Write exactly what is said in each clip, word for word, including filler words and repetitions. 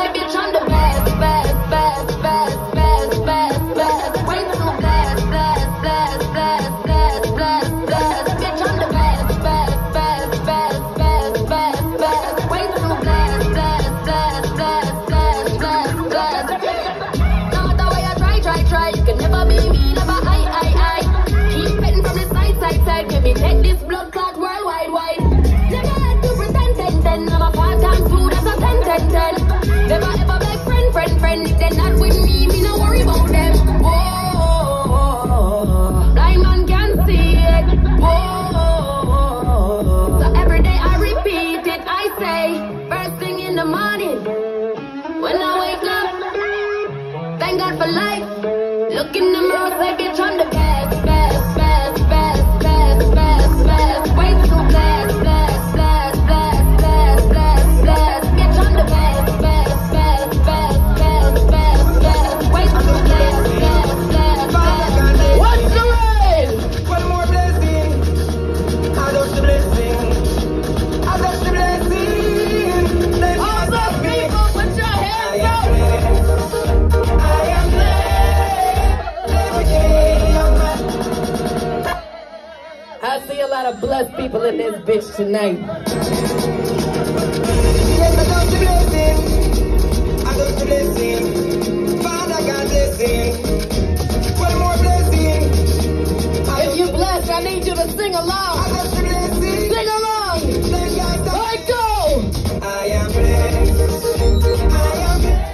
say, bitch, I'm the best, best, best, best, best, best, best. Way too blessed, blessed, blessed, blessed, blessed, blessed, blessed. Bitch, I'm the best, best, best, best, best, best, best. Way too blessed, blessed, blessed, blessed, blessed, blessed, blessed. No matter what you try, try, try, you can never be me, never I, I, I. Keep petting from the side, side, side. Give me take this blood clot worldwide, wide. Never had to pretend, ten, ten. I'm a part time two, that's a ten, ten, ten. Never ever beg friend, friend, friend. If they're not with me, me no worry about them. Whoa, blind man can see it. Whoa, so every day I repeat it. I say, first thing in the morning, when I wake up, thank God for life. Look in the mirror, say, bitch, I'm the best, best, best, best, best, best, best. Way too blessed, blessed, blessed, blessed, blessed, blessed, blessed. Bitch, I'm the best, best, best, best, best, best, best. Way too blessed, blessed, blessed, blessed. What's the rain? One more blessing. I love the blessing. I love the blessing. Let me All the people, put your hands up. I am blessed. Every day of my I see a lot of blessed people in this bitch tonight. Yes, I love the blessing. I love the blessing. Father God blessing. One more blessing. I If you blessed, I need you to sing along. I love the blessing. Sing along. Thank God that Let go. I am blessed. I am blessed.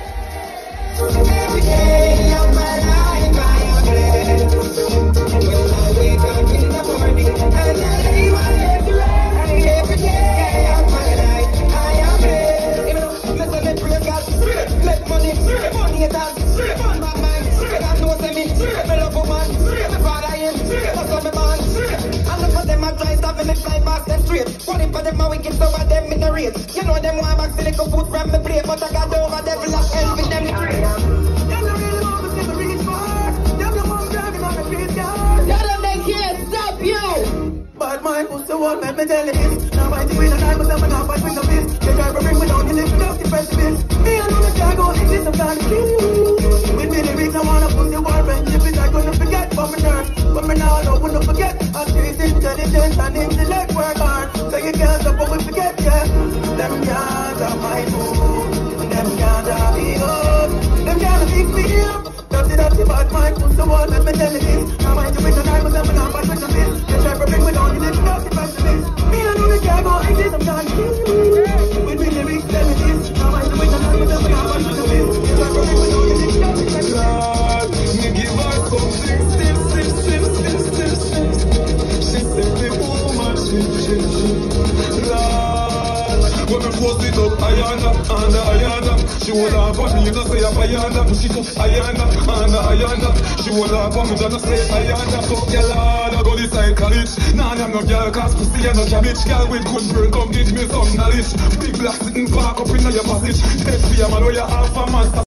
Every day of my life I am blessed. When I wake up in the morning and I lay my head to rest, every day of my life I am blessed. You know, listen, me pray God, make money, money it has, on my mind, God knows me, me love woman, me father in, that's what me man. And look at them a try stopping me fly past them straight. One for them a wicked, so of them in the race. You know them want back silicon food from me plate, but I got over devil and hell with them. Them no really want to see the reach far. Them no want driving on the street car. Tell them they can't stop you. Bad mind who's the one, let me tell you this. Now I do it and I was up and up, I bring the fist. They try to bring me down, you live without the president. Me and all the guy go exist, I'm trying to kill you. With me the reach, I wanna put the war friendship is I gonna forget for me nerve. But me now I don't wanna forget. I'm treated intelligence and intellect work hard. So you can't stop but we forget, yeah. Them guys are my food. Them guys are me up. Them guys are big me up. That's it, that's the bad mind who's the one, let me tell you this. Now I do it and I was up and up, I bring the fist. They try to bring me down, you live without the president. Me and all the guy go exist, I'm trying to kill you. With me the lyrics, tell me this. Now I do it and I was up and up, I bring the fist. They try to bring me down, you live without the president. Lord, me give her something, still, still, still, still, still, still. She said the woman, she, she, she. Lord, when me post it up, Ayana, Anna, Ayana. She will laugh at me, you know say I'm Ayana. Push it up, Ayana, Anna, Ayana. She will laugh at me, you know say Ayana. So, yeah, Lord, I go this side college. Nah, I'm no girl, cause pussy and no cabbage. Girl with good brain, come teach me some knowledge. Big black sitting back up in your passage. Test me, I'm a lawyer, half a man.